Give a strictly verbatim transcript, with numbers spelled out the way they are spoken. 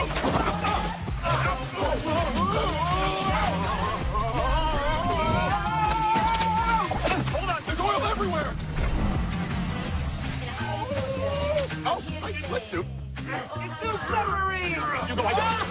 Hold on, there's oil everywhere! Oh, I split soup. It's too slippery! You go, I go.